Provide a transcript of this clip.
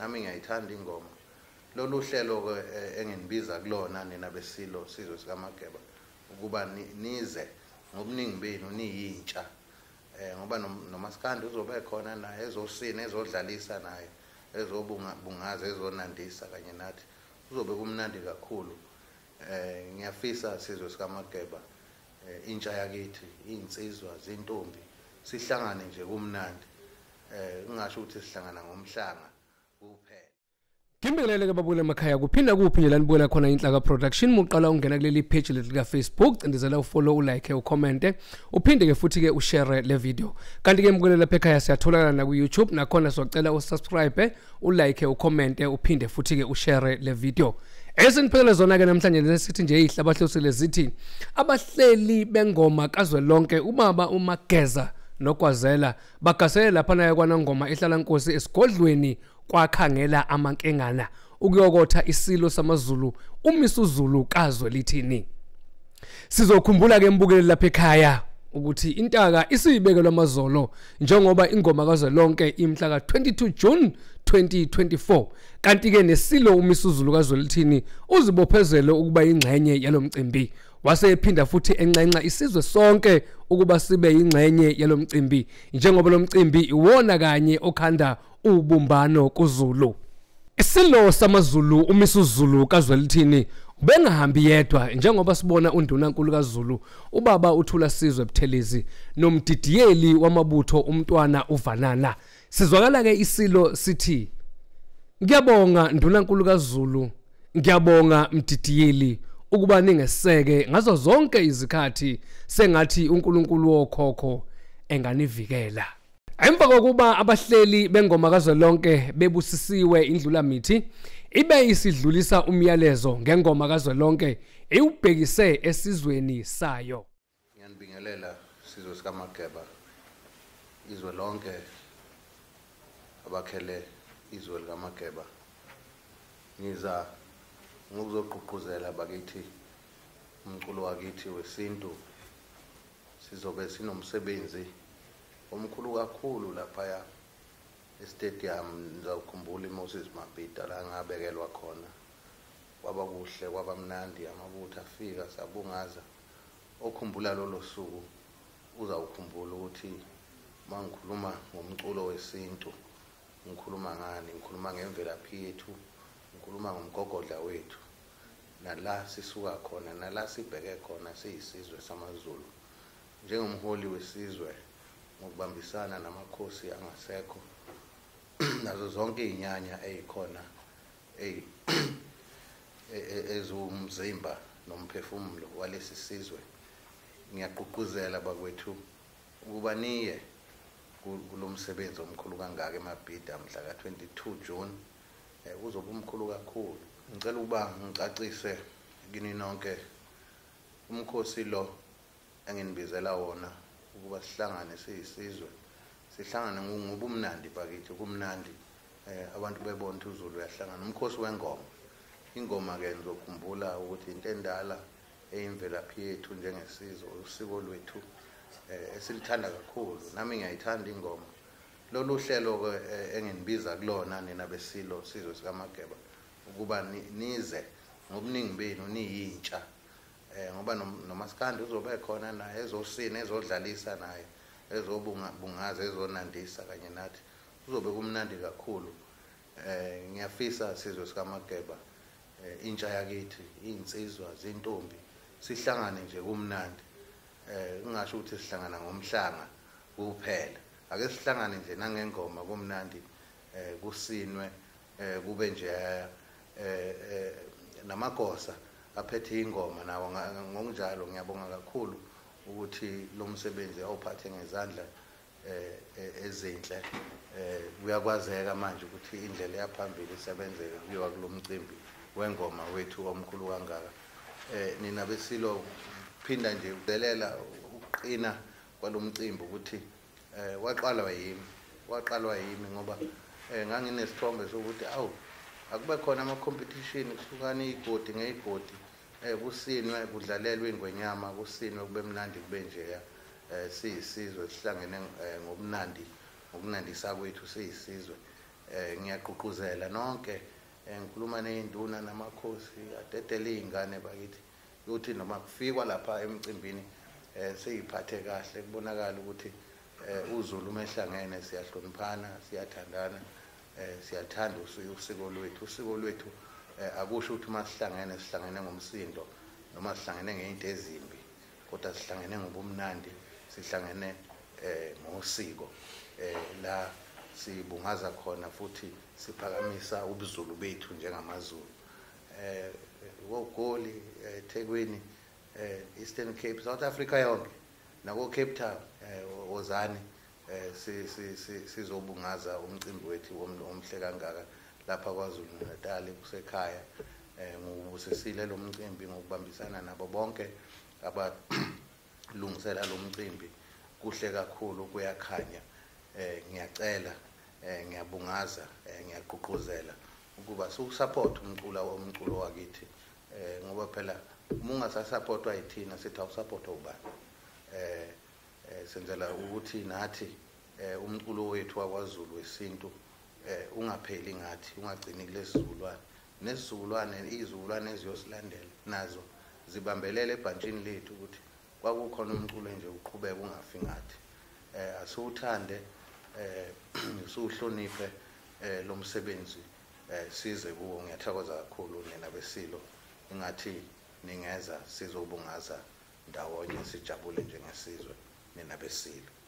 nami ngiyayithanda ingoma. Lolu hlelo ke enginibiza kulona nina besilo sizwe sikaMageba ukuba nize ngobuningi benu niyintsha. Ngoba noMaskandi uzobe khona naye ezosina ezodlalisa naye ezobungaza ezonandisa kanye nathi uzobe kumnandi kakhulu. Ngiyafisa sizwe sikaMageba intsha yakithi insizwa zintombi sihlangane nje kumnandi ungasho ukuthi sihlangana ngomhlanga kuphela. Ngibingelele ke babule emakhaya kuphinda kuphi nje la nibona khona Inhlaka Production muqala ungena kuleli page lethu ka Facebook cindezela ufollow ulike ucommente uphinde ke futhi ke ushare le video. Kanti ke mbukelela lapha ekhaya siyatholakala na ku YouTube nakhona socela usubscribe ulike ucommente uphinde futhi ke ushare le video. Esiniphele zona ke namhlanje lesithi nje ihlabahlosile zithi abahleli bengoma kazwelonke ubaba uMageza noKwazela bagasele lapha naye kwanangoma ehlala Nkosi esigodlweni kwakhangela amankengana ukuyokotha isilo samaZulu uMisuzulu kazwe lithini. Sizokhumbula ke mbukeli lapha ekhaya ukuthi intaka isibekelwe amazolo njengoba ingoma kazwelonke imhla ka 22 June 2024 kanti ke nesilo uMisuzulu kazwe lithini uzibophezele ukuba ingxenye yalomcimbi wase ephinda futhi encenxa isizwe sonke ukuba sibe ingxenye yalomcimbi njengoba lomcimbi iwona kanye okhanda ubumbano kuZulu. Isilo samaZulu uMisuzulu kazwe lithini bengahambi yedwa njengoba sibona undunankulu kaZulu ubaba uThula Sizwe Buthelezi nomdidiyeli wamabutho umntwana uVanana. Sizwakala ke isilo sithi ngiyabonga ndunankulu kaZulu ngiyabonga mdidiyeli ukuba ningeseke ngazo zonke izikhathi sengathi uNkulunkulu wokhokho enganivikela. Emva kokuba abahleli bengoma kazwelonke bebusisiwe indlula mithi ibe isidlulisa umyalezo ngengoma kazwelonke ewubhekise esizweni sayo. Ngiyanibingelela sizwe sikaMageba izwe lonke abakhele izwe likaMageba. Ngiza ngokuzogqugquzela bakithi umculo wakithi wesintu sizobe sinomsebenzi omkhulu kakhulu lapha e-stadium. Ngizawukhumbula iMoses Mabhida la ngabekelwa khona kwaba kuhle kwaba mnandi amabutho afika sabungaza. Okhumbula lolo suku uzawukhumbula ukuthi mangikhuluma ngomculo wesintu ngikhuluma ngani, ngikhuluma ngemvelaphi yethu, ngikhuluma ngomgogodla wethu nala sisuka khona nala sibheke khona siyisizwe samaZulu njengomholi wesizwe ngokubambisana namakhosi angasekho nazo zonke izinyanya ezikhona ezumzimba nomphefumulo walesi sizwe. Ngiyaqhuquzela bakwethu ukuba niye kulomsebenzi omkhulu kangaka eMabhida mhla ka 22 June uzoba umkhulu kakhulu. Ngicela ukuba ngicacise kini nonke umkhosi lo enginibizela wona ukuba sihlangane siyisizwe sihlangane ngobumnandi bakithi kumnandi abantu bebona ukuthi uZulu uyahlangana. Umkhosi wengoma ingoma ke ngizokhumbula ukuthi into endala eyimvelaphi yethu njengesizwe usiko lwethu esilithanda kakhulu. Nami ngiyayithanda ingoma. Lolu hlelo ke enginibiza kulona nina besilo sizwe sikaMageba ukuba nize ngobuningi benu niyintsha. Ngoba noMaskandi uzobe khona naye ezosina ezodlalisa naye ezobungaza ezonandisa kanye nathi uzobe kumnandi kakhulu. Ngiyafisa sizwe sikaMageba intsha yakithi insizwa zintombi sihlangane nje kumnandi. Ungasho ukuthi sihlangana ngomhlanga kuphela. Ake sihlangane nje nangengoma kumnandi kusinwe kube nje namagosa aphethe ingoma nawo ngokunjalo. Ngiyabonga kakhulu ukuthi lo msebenzi awuphathe ngezandla ezinhle. Kuyakwazeka manje ukuthi indlela yaphambili isebenzeke kuyiwa kulomcimbi wengoma wethu omkhulu kangaka. Nina besilo phinda nje udelela uqina kwalomcimbi ukuthi waqalwa yimi ngoba nganginesithombe sokuthi akube khona ama-competition kuhlukana igodi ngeyigodi kusinwe kudlalelwe ingwenyama kusinwe kube mnandi kube njeya siyisizwe sihlangene ngobunandi ngokunandisa kwethu siyisizwe ngiyaqhuquzela nonke ngikhuluma nezinduna namakhosi adedele izingane bakithi ukuthi noma kufikwa lapha emcimbini seyiphathe kahle kubonakala ukuthi uZulu umehlangene siyahloniphana siyathandana siyathanda usiko lwethu akusho ukuthi sihlangene ngomsindo noma sihlangene ngezinto ezimbi kodwa sihlangene ngobumnandi sihlangene ngosiko la sibungaza khona futhi siphakamisa ubuZulu bethu njengamaZulu woGoli eThekwini Eastern Cape South Africa yonke nako Cape Town wozani sizobungaza umcimbi wethu omhle kangaka lapha kwaZulu Natal kusekhaya ngubusisile lo mcimbi ngokubambisana nabo bonke abalungisela lo mcimbi kuhle kakhulu kuyakhanya ngiyacela ngiyabungaza ngiyaqhuquzela ukuba support umculo wakithi ngoba phela ungasasupportwa yithina sithi awusupport ubani senzela ukuthi nathi umculo wethu wakwaZulu wesintu ungapheli ngathi ungagcini kulesizukulwane nesizukulwane izizukulwane eziyosilandela nazo zibambelele ebhantshini lethu ukuthi kwakukhona umculo nje uqhubeka ungafi ngathi asiwuthande siwuhloniphe lo msebenzi size kuwo ngiyathokoza kakhulu nina besilo ingathi ningeza sizobungaza ndawonye sijabule njengesizwe nina besilo